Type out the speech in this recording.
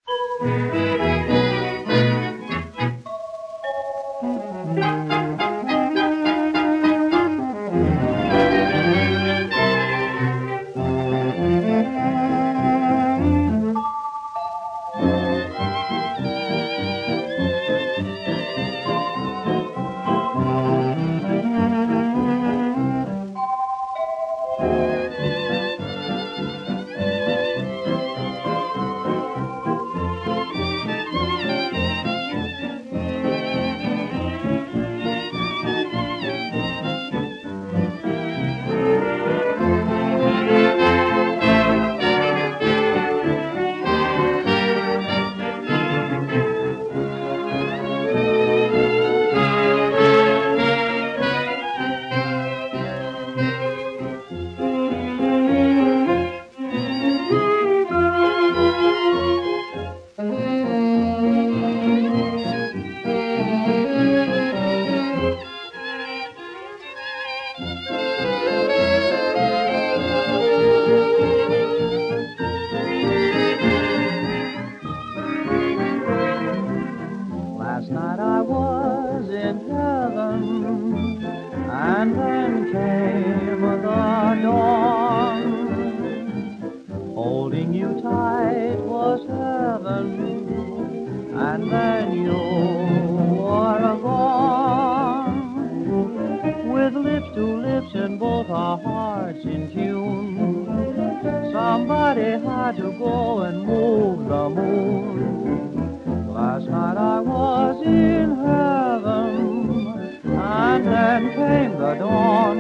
Last night I was in heaven, and then came the dawn. Holding you tight was heaven, and then you were gone. With lips to lips and both our hearts in tune, somebody had to go and move the moon. Last night I was in heaven, and then came the dawn.